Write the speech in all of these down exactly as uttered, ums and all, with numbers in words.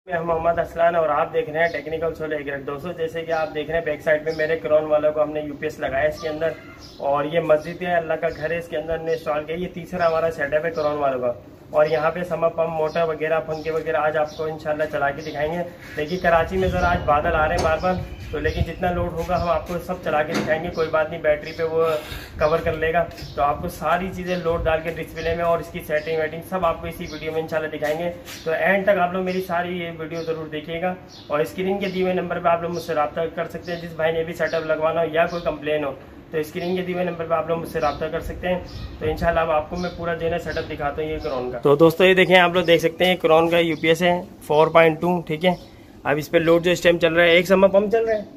मैं मोहम्मद असलान और आप देख रहे हैं टेक्निकल सोलह ग्रेड। दोस्तों जैसे कि आप देख रहे हैं बैक साइड में मेरे क्रोन वालों को हमने यूपीएस लगाया इसके अंदर, और ये मस्जिद है, अल्लाह का घर है, इसके अंदर हमने इंस्टॉल किया। ये तीसरा हमारा सेटअप है क्रोन वालों का। और यहाँ पे समर पंप, मोटर वगैरह, पंखे वगैरह आज आपको इंशाल्लाह चला के दिखाएंगे। लेकिन कराची में ज़रा आज बादल आ रहे हैं बार बार, तो लेकिन जितना लोड होगा हम आपको सब चला के दिखाएंगे। कोई बात नहीं, बैटरी पे वो कवर कर लेगा। तो आपको सारी चीज़ें लोड डाल के डिस्प्ले में और इसकी सेटिंग वेटिंग सब आपको इसी वीडियो में इंशाल्लाह दिखाएंगे। तो एंड तक आप लोग मेरी सारी ये वीडियो ज़रूर देखिएगा। और स्क्रीन के दिए हुए नंबर पर आप लोग मुझसे रब्ता कर सकते हैं। जिस भाई ने भी सेटअप लगवाना हो या कोई कंप्लेन हो तो स्क्रीन के दिए हुए नंबर पर आप लोग मुझसे रब्ता कर सकते हैं। तो इंशाल्लाह अब आपको मैं पूरा जो है सेटअप दिखाता हूँ ये क्रोन का। तो दोस्तों ये देखें, आप लोग देख सकते हैं क्रोन का यूपीएस है फोर पॉइंट टू, ठीक है। अब इस पर लोड जो इस टाइम चल रहा है, एक समर पंप चल रहा है,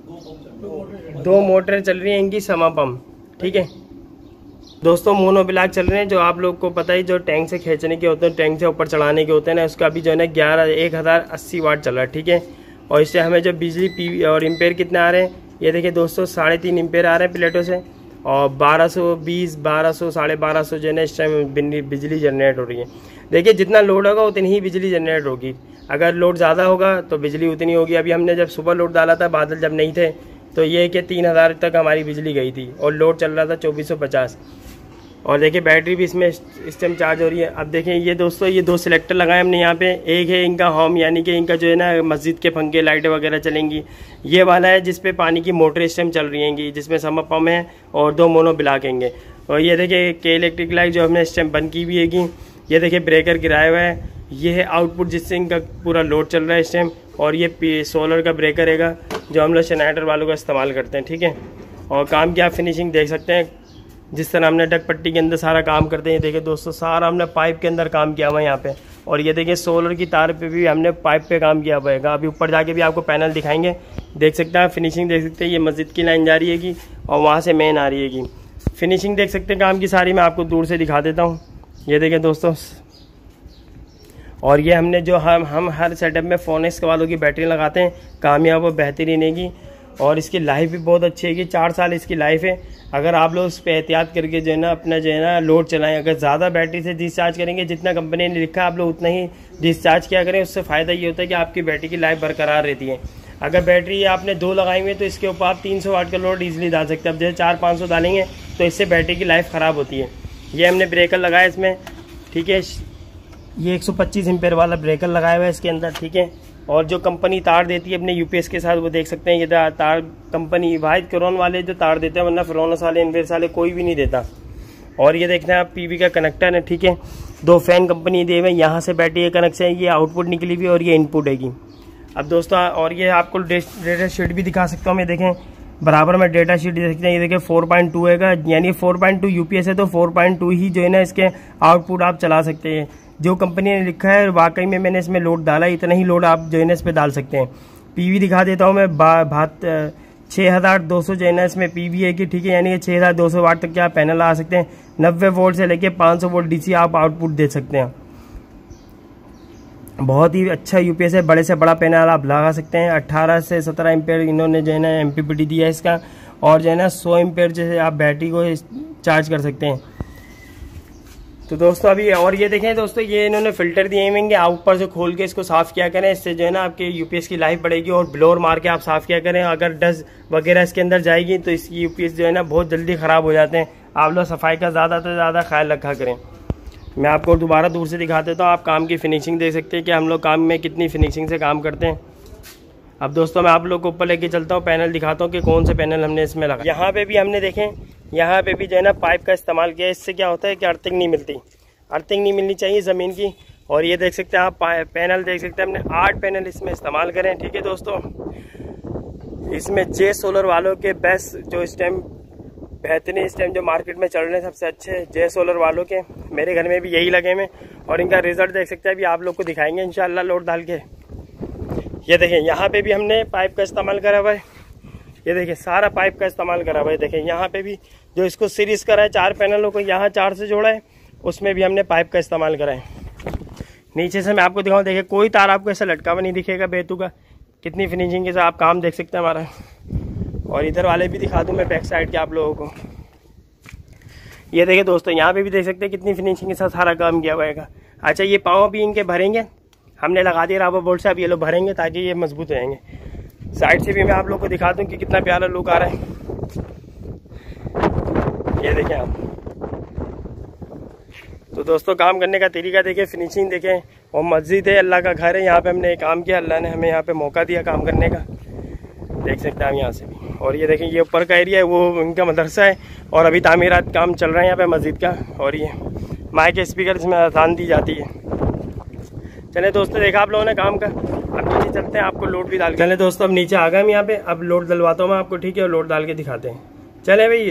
दो मोटर चल रही है इनकी समर पंप, ठीक है। दोस्तों मोनो ब्लॉक चल रहे हैं, जो आप लोग को पता ही, जो टैंक से खींचने के होते हैं, टैंक से ऊपर चढ़ाने के होते हैं ना, उसका अभी जो है ना ग्यारह एक हज़ार अस्सी वाट चल रहा है, ठीक है। और इससे हमें जो बिजली पी और एम्पेयर कितने आ रहे हैं, ये देखिए दोस्तों, साढ़े तीन एम्पेयर आ रहे हैं प्लेटों से, और बारह सौ बीस बारह सौ साढ़े बारह सौ जो है ना इस टाइम बिजली जनरेट हो रही है। देखिए जितना लोड होगा उतनी ही बिजली जनरेट होगी। अगर लोड ज़्यादा होगा तो बिजली उतनी होगी। अभी हमने जब सुबह लोड डाला था, बादल जब नहीं थे, तो ये कि तीन हज़ार तक हमारी बिजली गई थी और लोड चल रहा था चौबीस सौ पचास। और देखिए बैटरी भी इसमें इस टाइम चार्ज हो रही है। अब देखें ये दोस्तों, ये दो सिलेक्टर लगाए हमने यहाँ पे। एक है इनका होम, यानी कि इनका जो है ना मस्जिद के पंखे लाइटें वगैरह चलेंगी। ये वाला है जिस पे पानी की मोटर इस टाइम चल रही हैंगी, जिसमें समर पंप है और दो मोनो ब्लॉक हैंगे। और ये देखिए के इलेक्ट्रिक लाइट जो हमने इस टाइम बंद की हुई हैगी। ये देखिए ब्रेकर गिराया हुआ है, ये है आउटपुट जिससे इनका पूरा लोड चल रहा है इस टाइम। और ये सोलर का ब्रेकर है जो हम लोग जनरेटर वालों का इस्तेमाल करते हैं, ठीक है। और काम की आप फिनिशिंग देख सकते हैं, जिस तरह हमने डक पट्टी के अंदर सारा काम करते हैं। देखिए दोस्तों, सारा हमने पाइप के अंदर काम किया हुआ है यहाँ पे। और ये देखिए सोलर की तार पे भी हमने पाइप पे काम किया हुआ है। अभी ऊपर जाके भी आपको पैनल दिखाएंगे, देख सकते हैं फिनिशिंग देख सकते हैं। ये मस्जिद की लाइन जा रही है और वहाँ से मेन आ रही है। फिनिशिंग देख सकते हैं काम की सारी, मैं आपको दूर से दिखा देता हूँ। ये देखिए दोस्तों, और ये हमने जो हम हम हर सेटअप में फोनेक्स वालों की बैटरी लगाते हैं, कामयाब और बेहतरीन है। और इसकी लाइफ भी बहुत अच्छी है कि चार साल इसकी लाइफ है। अगर आप लोग उस पर एहतियात करके जो है ना अपना जो है ना लोड चलाएं। अगर ज़्यादा बैटरी से डिस्चार्ज करेंगे, जितना कंपनी ने लिखा है आप लोग उतना ही डिस्चार्ज किया करें। उससे फ़ायदा ये होता है कि आपकी बैटरी की लाइफ बरकरार रहती है। अगर बैटरी आपने दो लगाई हुई है तो इसके ऊपर आप तीन सौ वाट का लोड ईजिली डाल सकते हैं। अब जैसे चार पाँच सौ डालेंगे तो इससे बैटरी की लाइफ ख़राब होती है। ये हमने ब्रेकर लगाया इसमें, ठीक है। ये एक सौ पच्चीस एम्पेयर वाला ब्रेकर लगाया हुआ है इसके अंदर, ठीक है। और जो कंपनी तार देती है अपने यूपीएस के साथ, वो देख सकते हैं। ये तार कंपनी वाहिद क्रोन वाले जो तार देते हैं, वरना फ्रोनस वाले, इन्वेस वाले कोई भी नहीं देता। और ये देखते हैं आप पीवी का कनेक्टर है, ठीक है। दो फैन कंपनी दे हुए, यहाँ से बैटरी का कनेक्शन है, ये आउटपुट निकली हुई और ये इनपुट हैगी। अब दोस्तों, और ये आपको डेटा शीट भी दिखा सकता हूँ मैं। देखें बराबर में डेटा शीट देख सकते हैं। ये देखिए फोर पॉइंट टू है, यानी फोर पॉइंट टू यूपीएस है, तो फोर पॉइंट टू ही जो है ना इसके आउटपुट आप चला सकते हैं। जो कंपनी ने लिखा है वाकई में मैंने इसमें लोड डाला, इतना ही लोड आप जो है ना इस पर डाल सकते हैं। पीवी दिखा देता हूँ मैं। भात छः हज़ार दो सौ जो है ना इसमें पीवी है कि, ठीक है। यानी कि छः हज़ार दो सौ वाट तक के आप पैनल आ सकते हैं। नब्बे वोल्ट से लेके पाँच सौ वोल्ट डीसी आप आउटपुट दे सकते हैं। बहुत ही अच्छा यूपीएस है, बड़े से बड़ा पैनल आप लगा सकते हैं। अट्ठारह से सत्रह एम्पेयर इन्होंने जो है ना एमपीपीटी दिया है इसका। और जो है ना सौ एम्पेयर जैसे आप बैटरी को चार्ज कर सकते हैं। तो दोस्तों अभी और ये देखें दोस्तों, ये इन्होंने फिल्टर दिए होंगे, आप ऊपर से खोल के इसको साफ़ किया करें। इससे जो है ना आपके यूपीएस की लाइफ बढ़ेगी। और ब्लोर मार के आप साफ़ किया करें। अगर डस्ट वगैरह इसके अंदर जाएगी तो इसकी यूपीएस जो है ना बहुत जल्दी ख़राब हो जाते हैं। आप लोग सफाई का ज़्यादा से ज़्यादा ख्याल रखा करें। मैं आपको दोबारा दूर से दिखा देता हूँ, आप काम की फिनिशिंग देख सकते हैं कि हम लोग काम में कितनी फिनिशिंग से काम करते हैं। अब दोस्तों मैं आप लोग को ऊपर लेके चलता हूँ, पैनल दिखाता हूँ कि कौन से पैनल हमने इसमें लगा। यहाँ पे भी हमने देखें, यहाँ पे भी जो है ना पाइप का इस्तेमाल किया। इससे क्या होता है कि अर्थिंग नहीं मिलती, अर्थिंग नहीं मिलनी चाहिए ज़मीन की। और ये देख सकते हैं आप पैनल देख सकते हैं, हमने आठ पैनल इसमें इस्तेमाल करें, ठीक है दोस्तों। इसमें जे सोलर वालों के बेस्ट जो इस टाइम बेहतरीन इस टाइम जो मार्केट में चल रहे हैं सबसे अच्छे जे सोलर वालों के, मेरे घर में भी यही लगे हुए। और इनका रिजल्ट देख सकते हैं, अभी आप लोग को दिखाएंगे इंशाल्लाह लोड डाल के। ये देखें यहाँ पे भी हमने पाइप का इस्तेमाल करा हुआ है। ये देखिए सारा पाइप का इस्तेमाल करा हुआ है। देखें यहाँ पे भी जो इसको सीरीज करा है, चार पैनलों को यहाँ चार से जोड़ा है, उसमें भी हमने पाइप का इस्तेमाल करा है। नीचे से मैं आपको दिखाऊँ, देखिए कोई तार आपको ऐसा लटका हुआ नहीं दिखेगा बेतु का। कितनी फिनिशिंग के साथ आप काम देख सकते हैं हमारा। और इधर वाले भी दिखा दूँ मैं बैक साइड के आप लोगों को। ये देखिए दोस्तों, यहाँ पे भी देख सकते हैं कितनी फिनिशिंग के साथ सारा काम किया हुआ है। अच्छा, ये पाँव भी इनके भरेंगे, हमने लगा दिया रबर बोल्ट से। अब ये लोग भरेंगे ताकि ये मजबूत रहेंगे। साइड से भी मैं आप लोग को दिखा दूं कि कितना प्यारा लुक आ रहा है। ये देखें आप। तो दोस्तों काम करने का तरीका देखें, फिनिशिंग देखें। और मस्जिद है, अल्लाह का घर है, यहाँ पे हमने काम किया, अल्लाह ने हमें यहाँ पे मौका दिया काम करने का, देख सकते हैं हम यहाँ से भी। और ये देखें ये ऊपर का एरिया है, वो इनका मदरसा है और अभी तामीरात काम चल रहा है यहाँ पे मस्जिद का। और ये माइक स्पीकर इसमें अजान दी जाती है। चले दोस्तों देखा आप लोगों ने काम का। अब नीचे चलते हैं, आपको लोड भी डाल के। चले दोस्तों अब नीचे आ गए हम यहाँ पे। अब लोड डलवाता हूँ मैं आपको, ठीक है, और लोड डाल के दिखाते हैं। चले भाई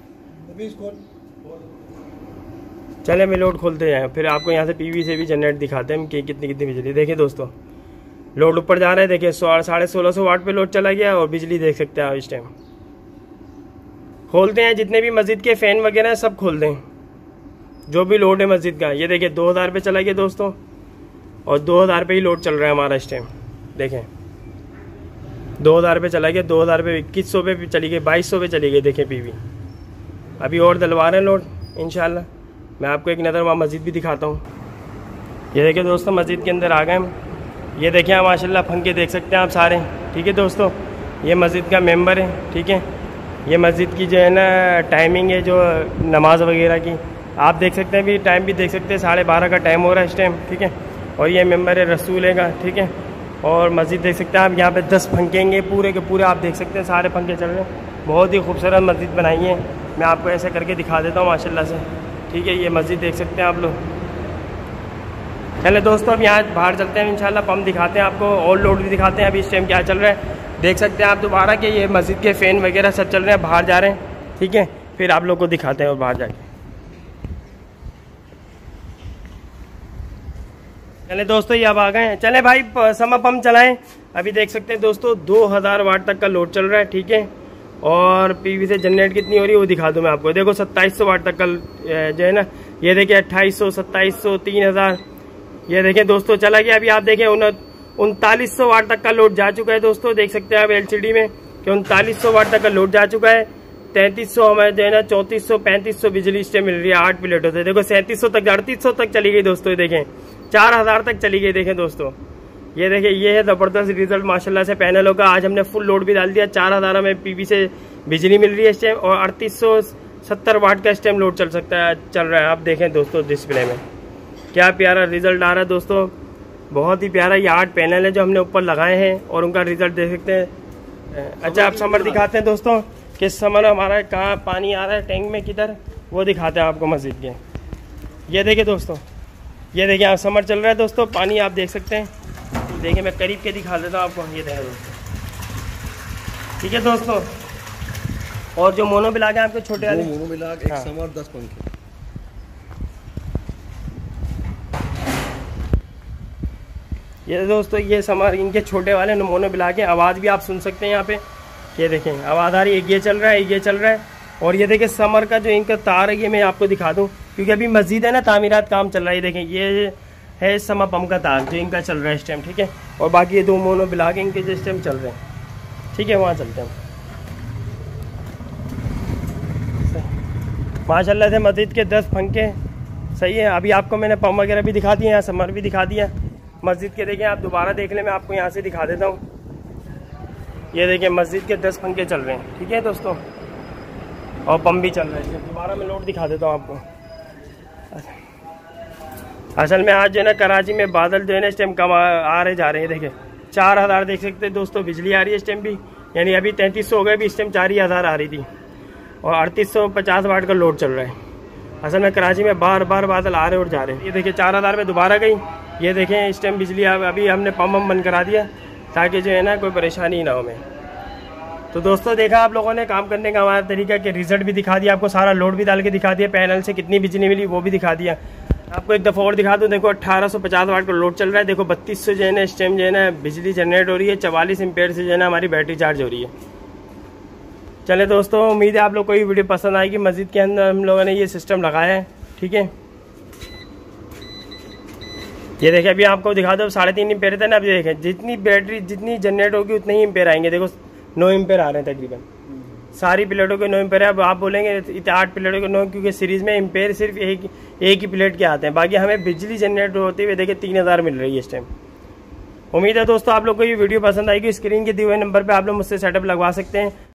चले मैं लोड खोलते हैं, फिर आपको यहाँ से पीवी से भी जनरेट दिखाते हैं कि कितनी कितनी बिजली। देखिए दोस्तों लोड ऊपर जा रहा है, देखिए साढ़े सोलह सौ वाट पे लोड चला गया और बिजली देख सकते हैं आप इस टाइम। खोलते हैं जितने भी मस्जिद के फैन वगैरह हैं सब खोल दें, जो भी लोड है मस्जिद का। ये देखिए दो हज़ार पे चला गया दोस्तों, और दो हज़ार पे ही लोड चल रहा है हमारा इस टाइम। देखें दो हज़ार पे चला गया, दो हज़ार पे इक्कीस सौ पे चली गई, बाईस सौ पे चली गई। देखें पीवी अभी और डलवा रहे हैं लोड इंशाल्लाह। मैं आपको एक नज़र वहाँ मस्जिद भी दिखाता हूँ। ये देखिए दोस्तों मस्जिद के अंदर आ गए हम। ये देखिए माशाल्लाह पंखे देख सकते हैं आप सारे, ठीक है दोस्तों। ये मस्जिद का मेंबर है, ठीक है। ये मस्जिद की जो है ना टाइमिंग है जो नमाज वगैरह की, आप देख सकते हैं, भी टाइम भी देख सकते हैं, साढ़े बारह का टाइम हो रहा है इस टाइम, ठीक है। और ये मेंबर है रसूल का, ठीक है। और मस्जिद देख सकते हैं आप, यहाँ पे दस पंखेंगे पूरे के पूरे, आप देख सकते हैं सारे पंखे चल रहे हैं। बहुत ही खूबसूरत मस्जिद बनाई है। मैं आपको ऐसे करके दिखा देता हूँ माशाल्लाह से, ठीक है। ये मस्जिद देख सकते हैं आप लोग। चले दोस्तों अब यहाँ बाहर चलते हैं इंशाल्लाह, पंप दिखाते हैं आपको और लोड भी दिखाते हैं अभी इस टाइम क्या चल रहा है। देख सकते हैं आप दोबारा कि ये मस्जिद के फ़ैन वगैरह सब चल रहे हैं, बाहर जा रहे हैं, ठीक है। फिर आप लोग को दिखाते हैं और बाहर जाके। चले दोस्तों ये अब आ गए हैं। चले भाई समा पंप चलाएं। अभी देख सकते हैं दोस्तों दो हज़ार वाट तक का लोड चल रहा है, ठीक है। और पीवी से जनरेट कितनी हो रही है वो दिखा दूं मैं आपको। देखो सत्ताईस सौ वाट तक का जो है ना, ये देखिए अट्ठाईस सौ, सत्ताईस सौ, तीन हज़ार, ये देखें दोस्तों चला गया। अभी आप देखें उनतालीस सौ वाट तक का लोड जा चुका है दोस्तों, देख सकते हैं आप एलसीडी में कि उनतालीस सौ वाट तक का लोड जा चुका है। तैंतीस सौ हमारे जो है ना चौंतीस सौ पैंतीस सौ बिजली इस टाइम मिल रही है, आठ प्लेटों से। देखो सैंतीस सौ तक, अड़तीस सौ तक चली गई दोस्तों, ये देखें चार हजार तक चली गई। देखें दोस्तों ये देखें, ये है जबरदस्त रिजल्ट माशाल्लाह से पैनलों का। आज हमने फुल लोड भी डाल दिया, चार हजार हमें पीवी से बिजली मिल रही है इस टाइम, और अड़तीस सौ सत्तर वाट का इस टाइम लोड चल सकता है, चल रहा है। आप देखें दोस्तों डिस्प्ले में क्या प्यारा रिजल्ट आ रहा है दोस्तों, बहुत ही प्यारा। ये आठ पैनल है जो हमने ऊपर लगाए हैं और उनका रिजल्ट देख सकते हैं। अच्छा आप समर दिखाते हैं दोस्तों, किस समर हमारा कहाँ पानी आ रहा है टैंक में, किधर, वो दिखाते हैं आपको मस्जिद के। ये देखिए दोस्तों, ये देखिए आप समर चल रहा है दोस्तों, पानी आप देख सकते हैं। देखिए मैं करीब के दिखा देता हूँ आपको, ये देखें दोस्तों, ठीक है दोस्तों। और जो मोनो बिलाग है आपके छोटे वाले, मोनो बिलाग एक समर दस पंखे। ये दोस्तों ये समर इनके छोटे वाले मोनो बिला के, आवाज़ भी आप सुन सकते हैं यहाँ पे। ये देखें आवाज़ आ रही है, ये चल रहा है, ये चल रहा है। और ये देखें समर का जो इनका तार है, ये मैं आपको दिखा दूँ क्योंकि अभी मस्जिद है ना, तामीरात काम चल रहा है। ये देखें ये है समर पंप का तार जो इनका चल रहा है इस टाइम, ठीक है। और बाकी ये दो मोनो बिला के इनके जो इस टाइम चल रहे हैं, ठीक है। वहाँ चलते हैं माशाल्लाह से मस्जिद के दस पंखे सही है। अभी आपको मैंने पंप वगैरह भी दिखा दिए, यहाँ समर भी दिखा दिया मस्जिद के। देखें आप दोबारा देख लें, मैं आपको यहाँ से दिखा देता हूँ। ये देखिए मस्जिद के दस पंखे चल रहे हैं, ठीक है दोस्तों, और पंप भी चल रहे हैं। दोबारा मैं लोड दिखा देता हूँ आपको। असल में आज जो है ना कराची में बादल जो है ना इस टाइम कम आ रहे जा रहे हैं। देखें चार हज़ार देख सकते हैं दोस्तों बिजली आ रही है इस टाइम भी, यानी अभी तैंतीस सौ हो गए, भी इस टाइम चार ही हज़ार आ रही थी, और अड़तीस सौ पचास वाट का लोड चल रहा है। असल में कराची में बार बार बादल आ रहे और जा रहे हैं। ये देखिए चार हज़ार में दोबारा गई। ये देखें इस टाइम बिजली अभी हमने पंप बंद करा दिया ताकि जो है ना कोई परेशानी ना हो हमें। तो दोस्तों देखा आप लोगों ने काम करने का हमारा तरीका, कि रिजल्ट भी दिखा दिया आपको, सारा लोड भी डाल के दिखा दिया, पैनल से कितनी बिजली मिली वो भी दिखा दिया आपको। एक दफ़ा और दिखा दूँ, देखो अट्ठारह सौ पचास वाट का लोड चल रहा है। देखो बत्तीस सौ जो है ना इस टाइम जो है ना बिजली जनरेट हो रही है, चवालीस एम्पेयर से जो है ना हमारी बैटरी चार्ज हो रही है। चले दोस्तों उम्मीद है आप लोग को ये वीडियो पसंद आएगी। मस्जिद के अंदर हम लोगों ने ये सिस्टम लगाया है, ठीक है। ये देखें अभी आपको दिखा दो, साढ़े तीन एम्पेयर था ना, अभी देखें जितनी बैटरी जितनी जनरेट होगी उतने ही एम्पेयर आएंगे। देखो नौ एम्पेयर आ रहे हैं तकरीबन, सारी प्लेटों के नौ एम्पेयर है। अब आप बोलेंगे इतने आठ प्लेटों के नौ, क्योंकि सीरीज में एम्पेयर सिर्फ एक एक ही प्लेट के आते हैं, बाकी हमें बिजली जनरेट होते हुए देखें तीन हज़ार मिल रही है इस टाइम। उम्मीद है दोस्तों आप लोग को ये वीडियो पसंद आएगी। स्क्रीन के दिए हुए नंबर पे आप लोग मुझसे सेटअप लगवा सकते हैं।